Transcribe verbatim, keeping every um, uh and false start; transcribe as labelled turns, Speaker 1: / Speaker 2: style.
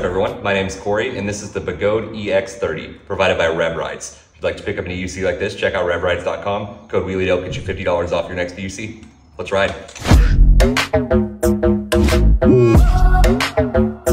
Speaker 1: up, everyone? My name is Corey, and this is the Begode E X thirty, provided by Rev Rides. If you'd like to pick up an E U C like this, check out rev rides dot com. Code WheelieDale gets you fifty dollars off your next E U C. Let's ride.